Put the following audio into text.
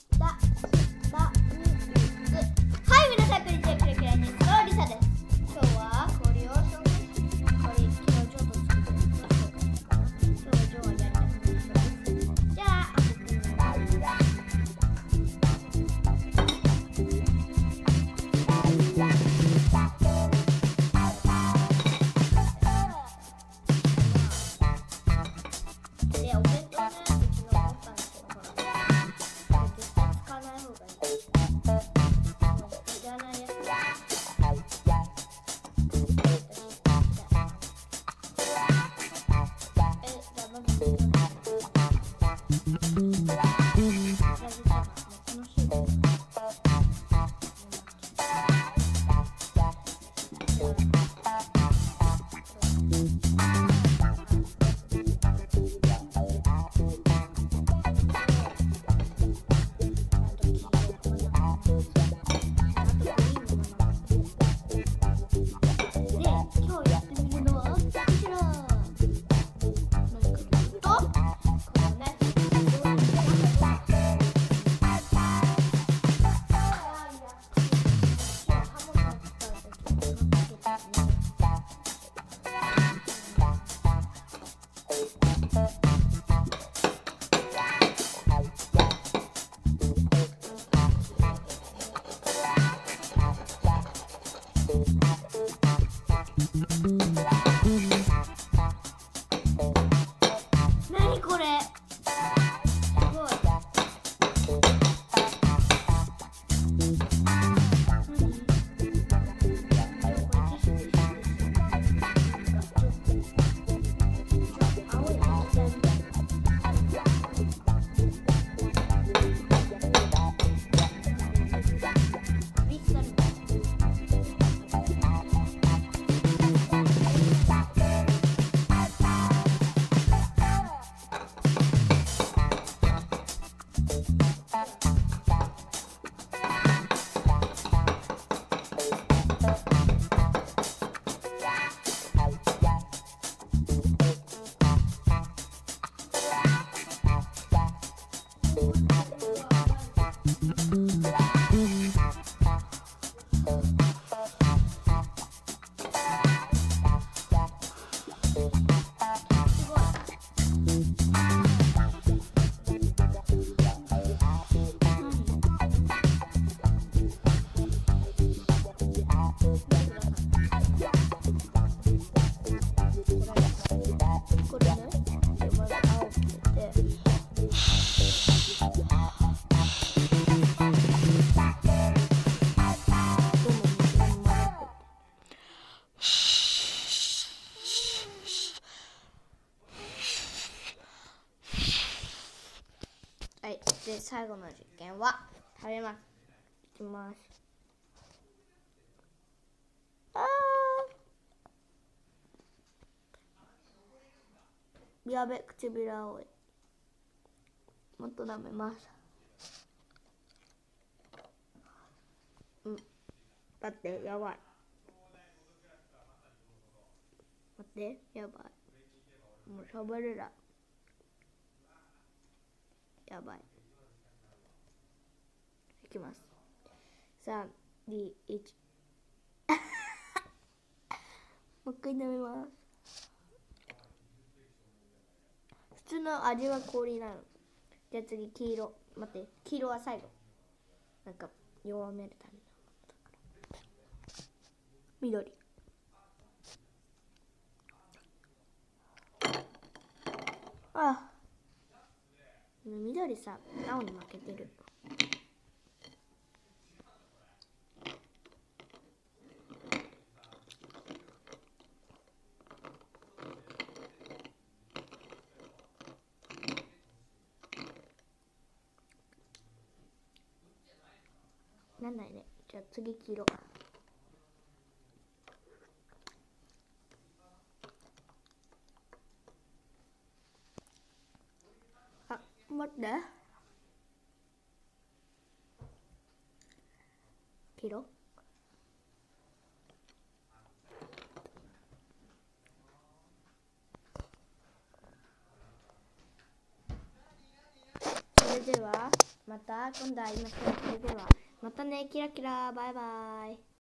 はい、皆さんこんにちは。キラキラニュースのリサです。今日は氷を紹介します。氷、昨日ちょっと作ってるのを紹介します。今日はジョーはやりたくない人です。じゃあ、開けてみます。で、お弁当のやつ昨日思ったんですけど、ほら、これ絶対使わない方がいい。いらないやつ。じゃあまずこのシート。何これ？すごい。はい、で最後の実験は食べます。いきます。やべ、唇青い。もっと舐めます。待って、やばい。待って、やばい。もう喋れない。やばい。いきます。3、2、1。もう一回舐めます。普通の味は氷なの。じゃあ次、黄色。待って、黄色は最後。なんか弱めるための。緑。あ、緑さ、青に負けてる。なんないね。じゃあ次黄色。あ、待って。黄色。それではままた今度会いましょう。それではまたね、キラキラ、バイバイ。